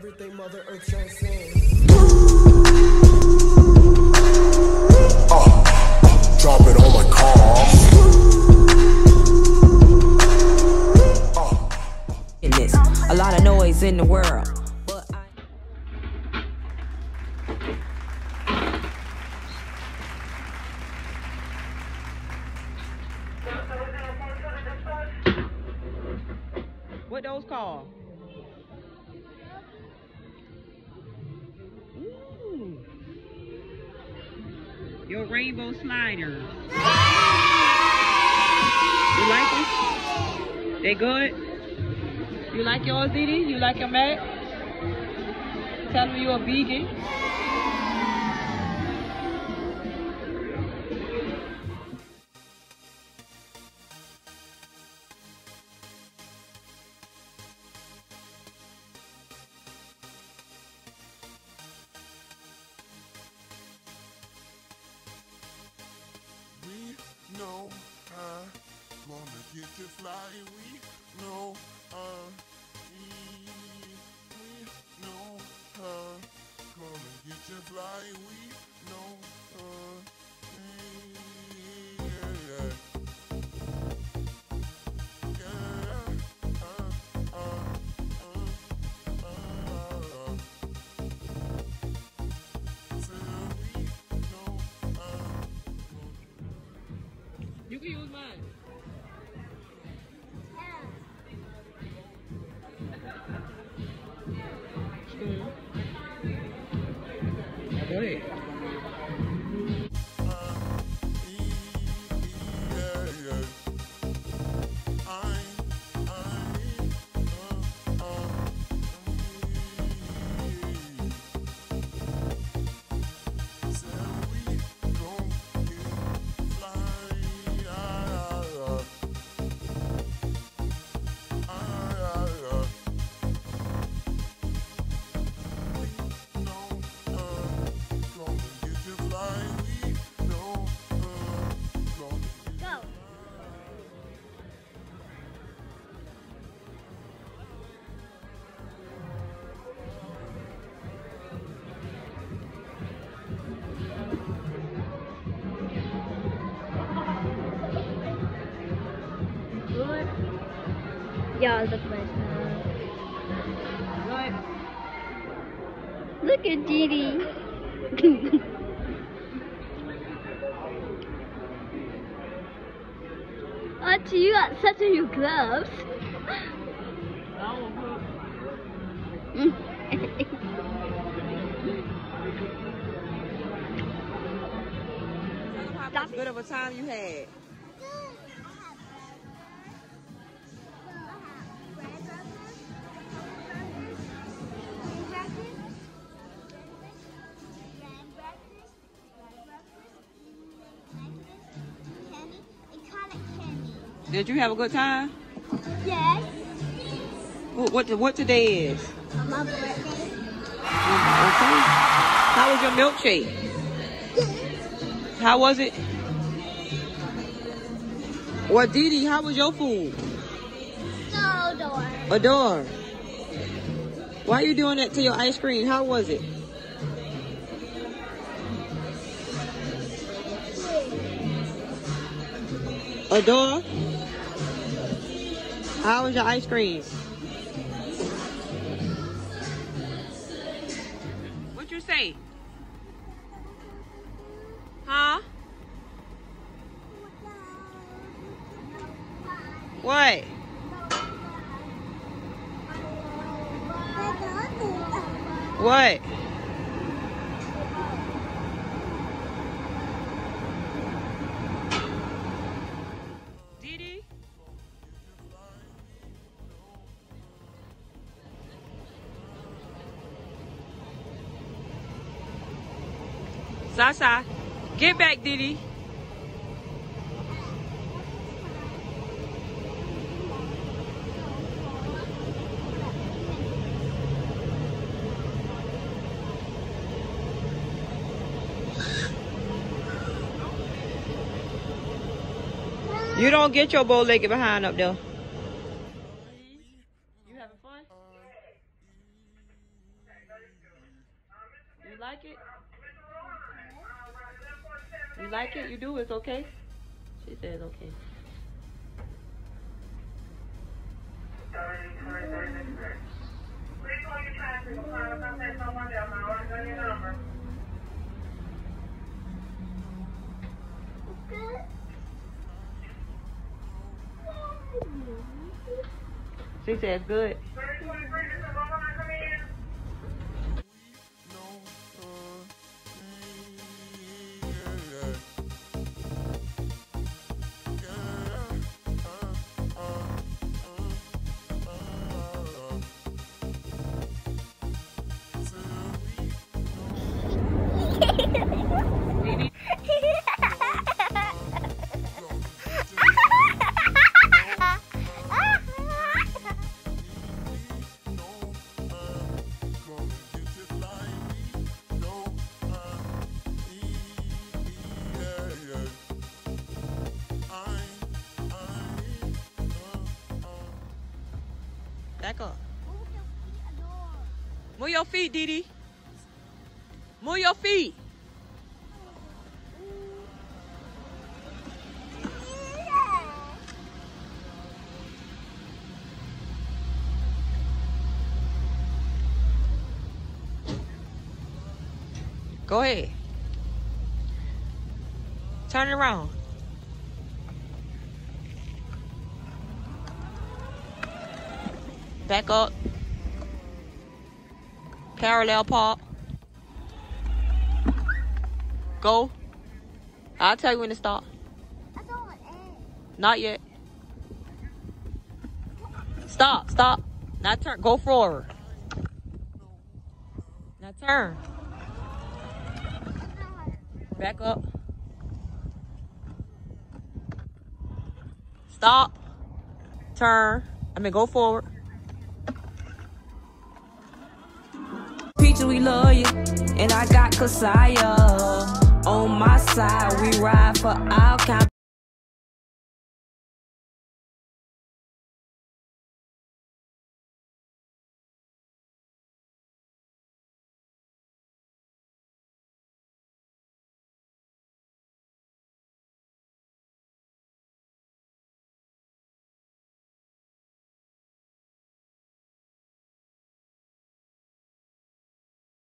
everything Mother Earth transcends. Drop it on my car. In this, a lot of noise in the world. What those called? Ooh. Your rainbow sliders. You like them? They good? You like yours, Didi? You like your Mac? Tell them you're a vegan. We know gonna get you fly. We know we know gonna get you fly. We know You can use mine. Go ahead. Yeah, look like that. Look at Didi. Auntie, you got such a new gloves. How good of a time you had? Did you have a good time? Yes. What today is? My birthday. Okay. How was your milkshake? How was it? Well, Didi, how was your food? So adore. Adore. Why are you doing that to your ice cream? How was it? Adore. How was your ice cream? What you say? Huh? What? What? Didi? Sasa, get back, Didi. You don't get your bow-legged behind up there. You having fun? You like it? You like it? You do? It's okay? She says okay. She said good. Back up. Move your feet, Didi. Move your feet. Go ahead. Turn it around. Back up. Parallel park. Go. I'll tell you when to stop. I don't want eggs. Not yet. Stop, stop. Now turn. Go forward. Now turn. Back up. Stop. Turn. Go forward. Peaches, we love you, and I got Kasaya on my side. We ride for our kind.